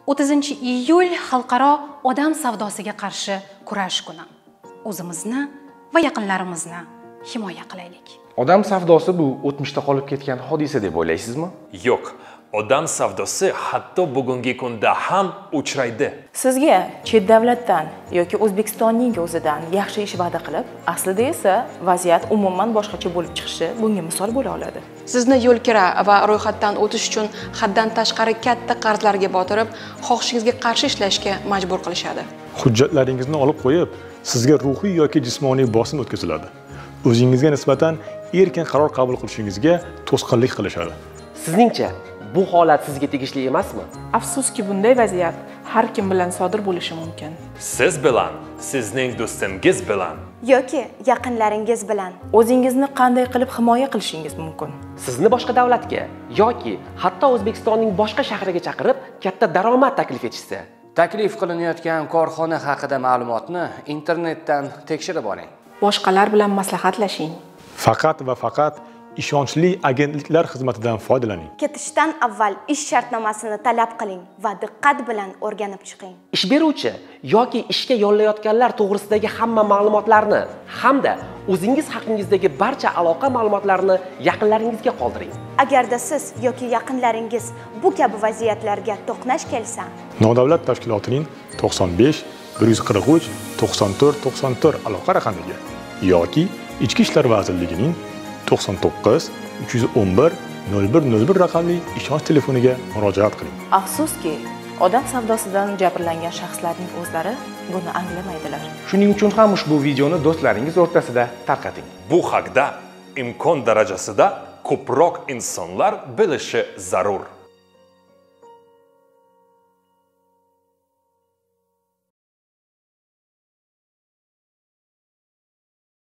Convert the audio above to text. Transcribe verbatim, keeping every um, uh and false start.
o'ttizinchi iyul xalqaro odam savdosiga qarshi kurash kuni. O'zimizni va yaqinlarimizni himoya qilaylik. Odam savdosi bu o'tmishda qolib ketgan hodisa deb o'ylaysizmi? Yo'q, odam savdosi hatto bugungi kunda ham uchraydi. Sizga chet davlatdan yoki O'zbekistonning o'zidan yaxshi ish va'da qilib, aslida esa vaziyat umuman boshqacha bo'lib chiqishi bunga misol bo'la oladi. Sizni yo'lkira va ro'yxatdan o'tish uchun haddan tashqari katta qarzlarga botirib, xohishingizga qarshi ishlashga majbur qilishadi. Hujjatlaringizni olib qo'yib, sizga ruhiy yoki jismoniy bosim o'tkaziladi. O'zingizga nisbatan erkin qaror qabul qilishingizga to'sqinlik qilishadi. Sizningcha bu holat sizga tegishli emasmi? Afsuski, bunday vaziyat har kim bilan sodir bo'lishi mumkin. Siz bilan, sizning do'stingiz bilan yoki yaqinlaringiz bilan o'zingizni qanday qilib himoya qilishingiz mumkin? Sizni boshqa davlatga yoki hatto O'zbekistonning boshqa shahriga chaqirib, katta daromad taklif etishsa, taklif qilinayotgan korxona haqida ma'lumotni internetdan tekshirib oling. Boshqalar bilan maslahatlashing. Faqat va faqat ishonchli agentliklar xizmatidan foydalaning. Ketishdan avval ish shartnomasini talab qiling va diqqat bilan o'rganib chiqing. Ish beruvchi yoki ishga yollayotganlar to'g'risidagi hamma ma'lumotlarni hamda o'zingiz haqingizdagi barcha aloqa ma'lumotlarini yaqinlaringizga qoldiring. Agarda siz yoki yaqinlaringiz bu kabi vaziyatlarga to'qnash kelsa, Nodavlat tashkilotining to'qson besh bir yuz qirq uch to'qson to'rt to'qson to'rt aloqa raqamiga yoki Ichki ishlar vazirligining to'qson to'qqiz uch yuz o'n bir nol bir nol bir raqamli ishonch telefoniga murojaat qiling. Afsuski, odam savdosidan jabrlangan shaxslarning o'zlari buni anglamaydilar. Shuning uchun ham ushbu videoni do'stlaringiz o'rtasida tarqating. Bu haqda imkon darajasida ko'proq insonlar bilishi zarur.